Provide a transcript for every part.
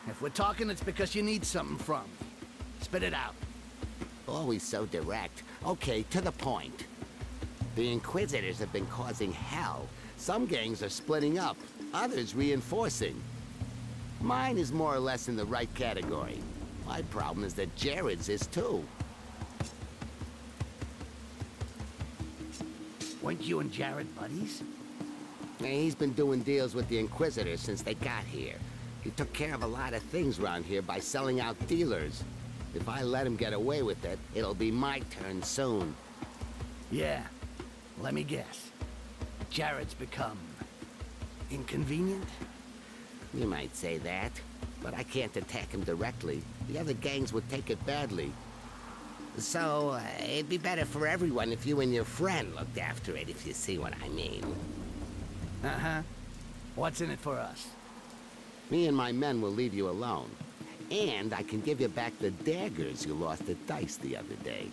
If we're talking, it's because you need something from me. Spit it out. Always so direct. Okay, to the point. The Inquisitors have been causing hell. Some gangs are splitting up, others reinforcing. Mine is more or less in the right category. My problem is that Jared's is too. Weren't you and Jared buddies? He's been doing deals with the Inquisitors since they got here. He took care of a lot of things around here by selling out dealers. If I let him get away with it, it'll be my turn soon. Yeah. Let me guess. Jared's become inconvenient? You might say that, but I can't attack him directly. The other gangs would take it badly. So, it'd be better for everyone if you and your friend looked after it, if you see what I mean. Uh-huh. What's in it for us? Me and my men will leave you alone. And I can give you back the daggers you lost at Dice the other day.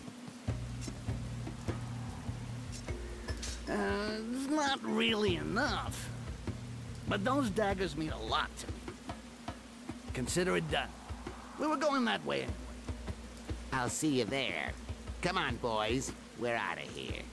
It's not really enough. But those daggers mean a lot to me. Consider it done. We were going that way anyway. I'll see you there. Come on, boys. We're out of here.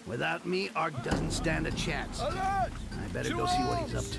Without me, Ark doesn't stand a chance. Alert! I better go see what he's up to.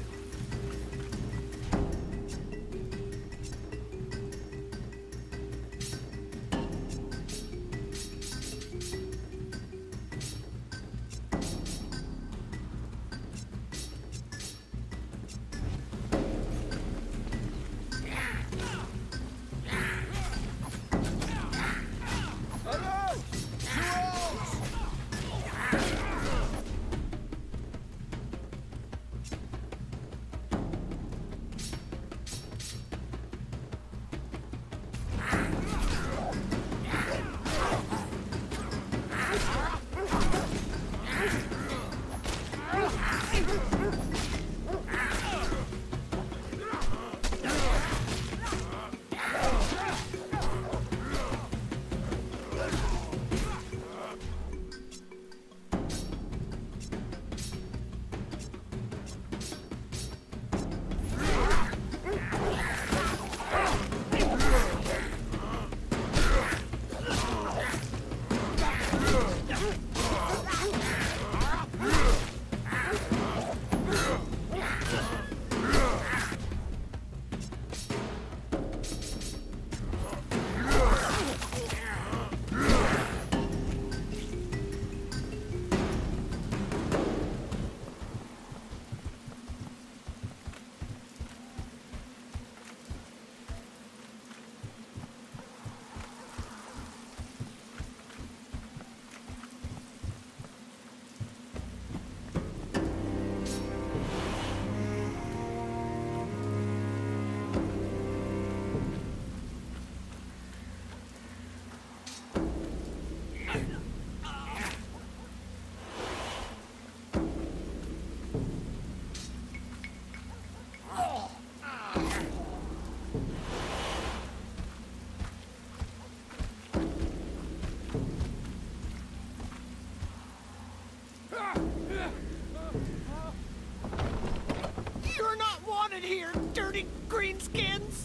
You're not wanted here, dirty greenskins!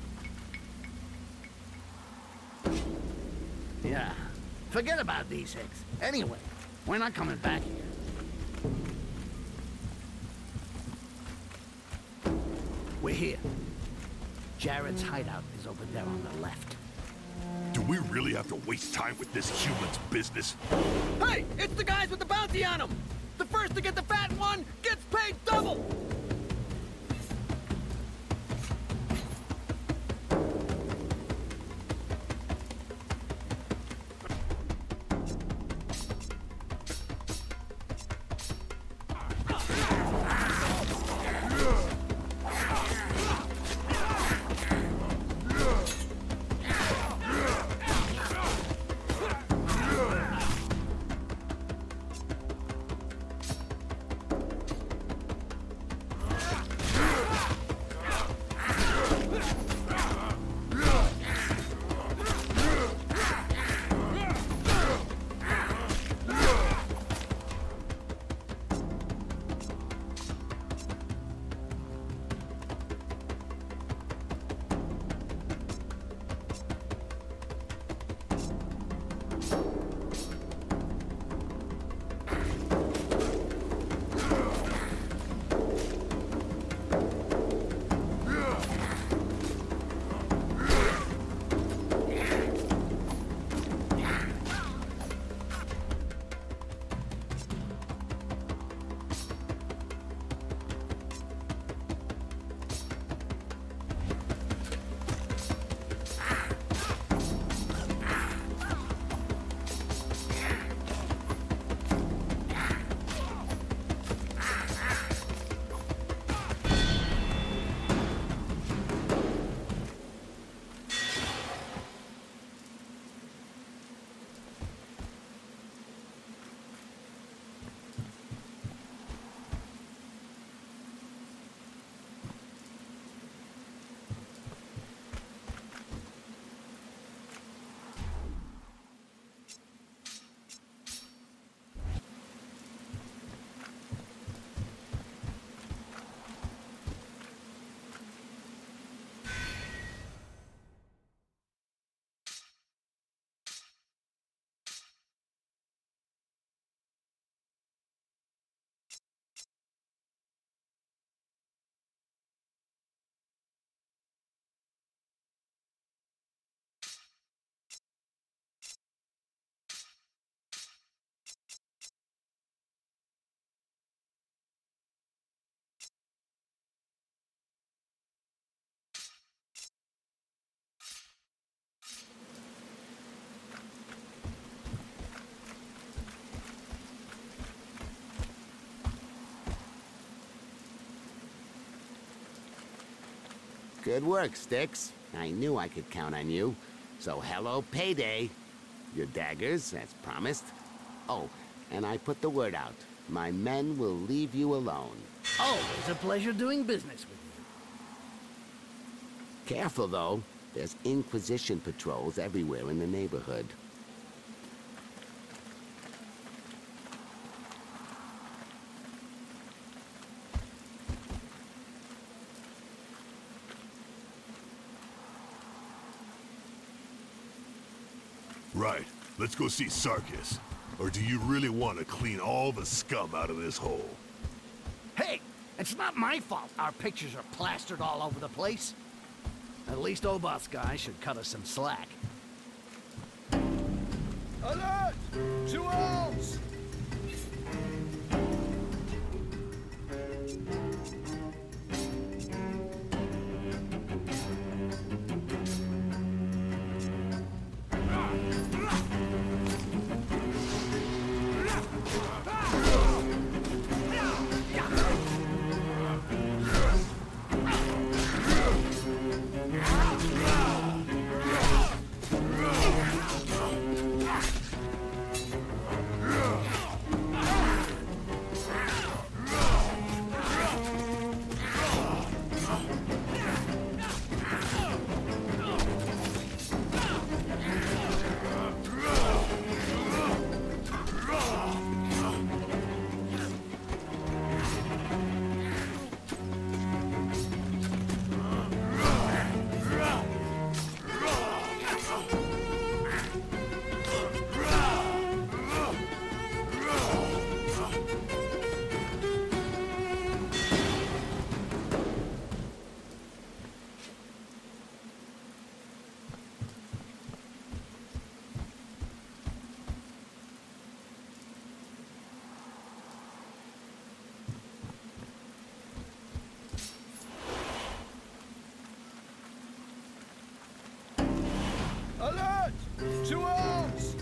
Yeah. Forget about these hicks. Anyway, we're not coming back here. We're here. Jared's hideout is over there on the left. Do we really have to waste time with this human's business? Hey, it's the guys with the bounty on them! The first to get the fat one gets paid double! Good work, Sticks. I knew I could count on you. So hello, payday. Your daggers, as promised. Oh, and I put the word out. My men will leave you alone. Always a pleasure doing business with you. Careful, though. There's Inquisition patrols everywhere in the neighborhood. Right. Let's go see Sarkis. Or do you really want to clean all the scum out of this hole? Hey, it's not my fault our pictures are plastered all over the place. At least Obot's guy should cut us some slack. Alert! 2 elves! Alert! 2 elves!